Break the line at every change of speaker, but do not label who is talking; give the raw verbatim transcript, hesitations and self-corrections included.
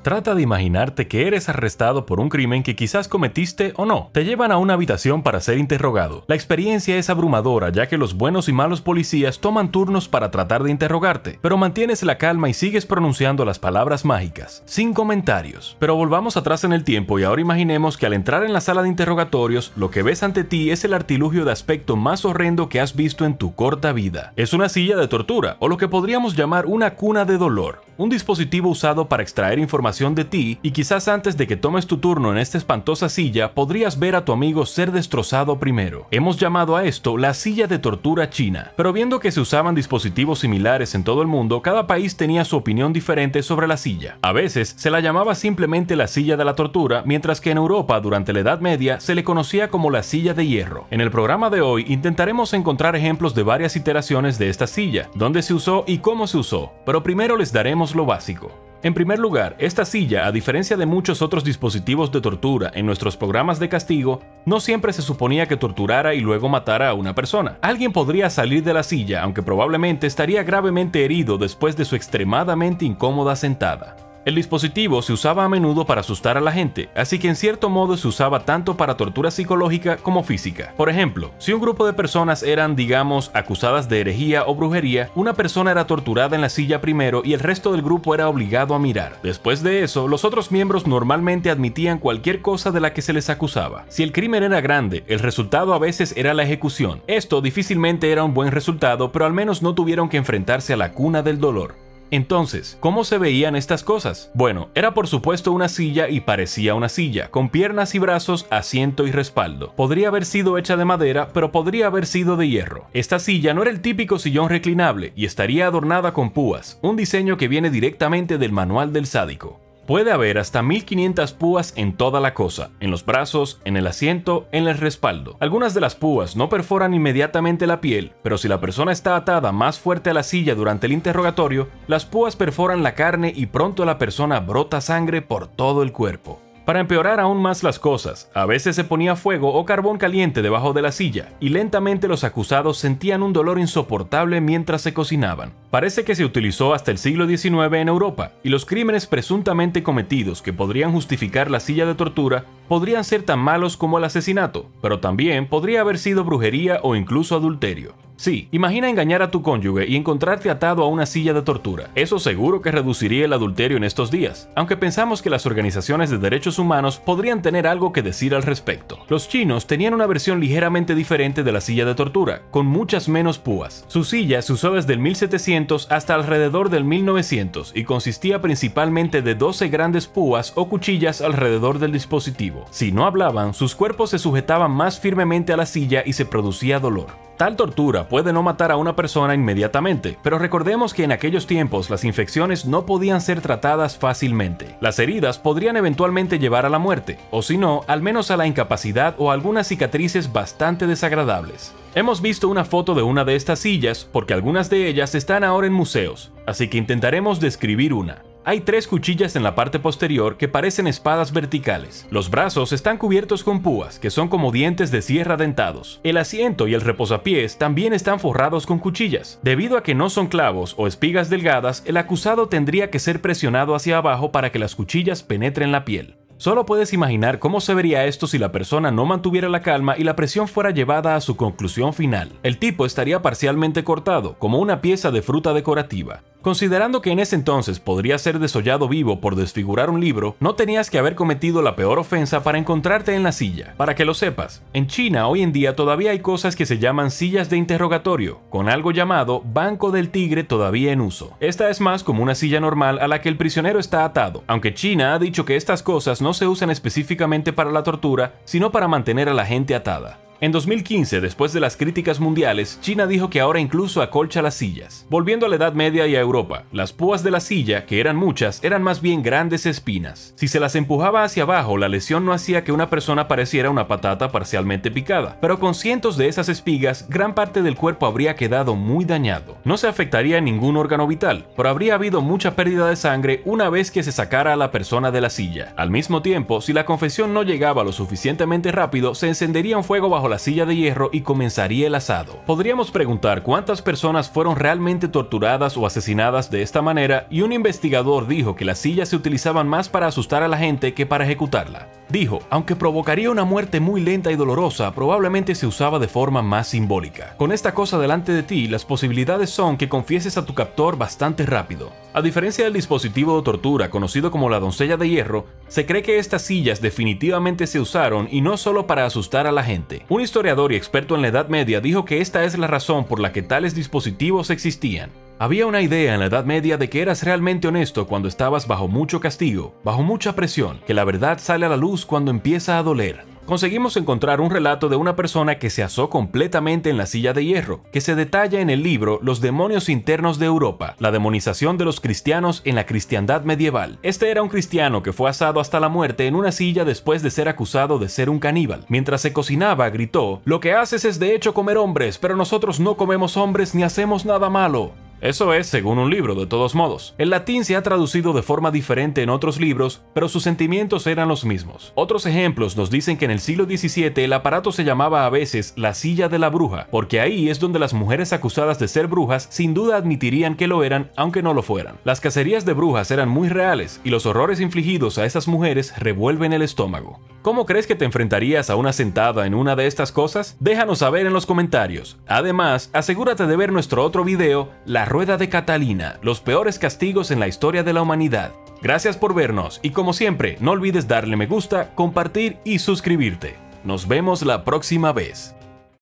Trata de imaginarte que eres arrestado por un crimen que quizás cometiste o no. Te llevan a una habitación para ser interrogado. La experiencia es abrumadora, ya que los buenos y malos policías toman turnos para tratar de interrogarte, pero mantienes la calma y sigues pronunciando las palabras mágicas, sin comentarios. Pero volvamos atrás en el tiempo y ahora imaginemos que al entrar en la sala de interrogatorios, lo que ves ante ti es el artilugio de aspecto más horrendo que has visto en tu corta vida. Es una silla de tortura, o lo que podríamos llamar una cuna de dolor. Un dispositivo usado para extraer información de ti, y quizás antes de que tomes tu turno en esta espantosa silla, podrías ver a tu amigo ser destrozado primero. Hemos llamado a esto la silla de tortura china. Pero viendo que se usaban dispositivos similares en todo el mundo, cada país tenía su opinión diferente sobre la silla. A veces se la llamaba simplemente la silla de la tortura, mientras que en Europa durante la Edad Media se le conocía como la silla de hierro. En el programa de hoy intentaremos encontrar ejemplos de varias iteraciones de esta silla, dónde se usó y cómo se usó, pero primero les daremos lo básico. En primer lugar, esta silla, a diferencia de muchos otros dispositivos de tortura en nuestros programas de castigo, no siempre se suponía que torturara y luego matara a una persona. Alguien podría salir de la silla, aunque probablemente estaría gravemente herido después de su extremadamente incómoda sentada. El dispositivo se usaba a menudo para asustar a la gente, así que en cierto modo se usaba tanto para tortura psicológica como física. Por ejemplo, si un grupo de personas eran, digamos, acusadas de herejía o brujería, una persona era torturada en la silla primero y el resto del grupo era obligado a mirar. Después de eso, los otros miembros normalmente admitían cualquier cosa de la que se les acusaba. Si el crimen era grande, el resultado a veces era la ejecución. Esto difícilmente era un buen resultado, pero al menos no tuvieron que enfrentarse a la cuna del dolor. Entonces, ¿cómo se veían estas cosas? Bueno, era por supuesto una silla y parecía una silla, con piernas y brazos, asiento y respaldo. Podría haber sido hecha de madera, pero podría haber sido de hierro. Esta silla no era el típico sillón reclinable y estaría adornada con púas, un diseño que viene directamente del manual del sádico. Puede haber hasta mil quinientas púas en toda la cosa, en los brazos, en el asiento, en el respaldo. Algunas de las púas no perforan inmediatamente la piel, pero si la persona está atada más fuerte a la silla durante el interrogatorio, las púas perforan la carne y pronto la persona brota sangre por todo el cuerpo. Para empeorar aún más las cosas, a veces se ponía fuego o carbón caliente debajo de la silla, y lentamente los acusados sentían un dolor insoportable mientras se cocinaban. Parece que se utilizó hasta el siglo diecinueve en Europa, y los crímenes presuntamente cometidos que podrían justificar la silla de tortura podrían ser tan malos como el asesinato, pero también podría haber sido brujería o incluso adulterio. Sí, imagina engañar a tu cónyuge y encontrarte atado a una silla de tortura. Eso seguro que reduciría el adulterio en estos días, aunque pensamos que las organizaciones de derechos humanos podrían tener algo que decir al respecto. Los chinos tenían una versión ligeramente diferente de la silla de tortura, con muchas menos púas. Su silla se usó desde el mil setecientos hasta alrededor del mil novecientos y consistía principalmente de doce grandes púas o cuchillas alrededor del dispositivo. Si no hablaban, sus cuerpos se sujetaban más firmemente a la silla y se producía dolor. Tal tortura puede no matar a una persona inmediatamente, pero recordemos que en aquellos tiempos las infecciones no podían ser tratadas fácilmente. Las heridas podrían eventualmente llevar a la muerte, o si no, al menos a la incapacidad o algunas cicatrices bastante desagradables. Hemos visto una foto de una de estas sillas porque algunas de ellas están ahora en museos, así que intentaremos describir una. Hay tres cuchillas en la parte posterior que parecen espadas verticales. Los brazos están cubiertos con púas, que son como dientes de sierra dentados. El asiento y el reposapiés también están forrados con cuchillas. Debido a que no son clavos o espigas delgadas, el acusado tendría que ser presionado hacia abajo para que las cuchillas penetren la piel. Solo puedes imaginar cómo se vería esto si la persona no mantuviera la calma y la presión fuera llevada a su conclusión final. El tipo estaría parcialmente cortado, como una pieza de fruta decorativa. Considerando que en ese entonces podría ser desollado vivo por desfigurar un libro, no tenías que haber cometido la peor ofensa para encontrarte en la silla. Para que lo sepas, en China hoy en día todavía hay cosas que se llaman sillas de interrogatorio, con algo llamado banco del tigre todavía en uso. Esta es más como una silla normal a la que el prisionero está atado, aunque China ha dicho que estas cosas no se usan específicamente para la tortura, sino para mantener a la gente atada. En dos mil quince, después de las críticas mundiales, China dijo que ahora incluso acolcha las sillas. Volviendo a la Edad Media y a Europa, las púas de la silla, que eran muchas, eran más bien grandes espinas. Si se las empujaba hacia abajo, la lesión no hacía que una persona pareciera una patata parcialmente picada, pero con cientos de esas espigas, gran parte del cuerpo habría quedado muy dañado. No se afectaría ningún órgano vital, pero habría habido mucha pérdida de sangre una vez que se sacara a la persona de la silla. Al mismo tiempo, si la confesión no llegaba lo suficientemente rápido, se encendería un fuego bajo bajo la silla de hierro y comenzaría el asado. Podríamos preguntar cuántas personas fueron realmente torturadas o asesinadas de esta manera, y un investigador dijo que las sillas se utilizaban más para asustar a la gente que para ejecutarla. Dijo, aunque provocaría una muerte muy lenta y dolorosa, probablemente se usaba de forma más simbólica. Con esta cosa delante de ti, las posibilidades son que confieses a tu captor bastante rápido. A diferencia del dispositivo de tortura conocido como la doncella de hierro, se cree que estas sillas definitivamente se usaron y no solo para asustar a la gente. Un historiador y experto en la Edad Media dijo que esta es la razón por la que tales dispositivos existían. Había una idea en la Edad Media de que eras realmente honesto cuando estabas bajo mucho castigo, bajo mucha presión, que la verdad sale a la luz cuando empieza a doler. Conseguimos encontrar un relato de una persona que se asó completamente en la silla de hierro, que se detalla en el libro Los demonios internos de Europa, la demonización de los cristianos en la cristiandad medieval. Este era un cristiano que fue asado hasta la muerte en una silla después de ser acusado de ser un caníbal. Mientras se cocinaba, gritó, «Lo que haces es de hecho comer hombres, pero nosotros no comemos hombres ni hacemos nada malo». Eso es según un libro, de todos modos. El latín se ha traducido de forma diferente en otros libros, pero sus sentimientos eran los mismos. Otros ejemplos nos dicen que en el siglo diecisiete el aparato se llamaba a veces la silla de la bruja, porque ahí es donde las mujeres acusadas de ser brujas sin duda admitirían que lo eran, aunque no lo fueran. Las cacerías de brujas eran muy reales, y los horrores infligidos a esas mujeres revuelven el estómago. ¿Cómo crees que te enfrentarías a una sentada en una de estas cosas? Déjanos saber en los comentarios. Además, asegúrate de ver nuestro otro video, La Rueda de Catalina, los peores castigos en la historia de la humanidad. Gracias por vernos y como siempre, no olvides darle me gusta, compartir y suscribirte. Nos vemos la próxima vez.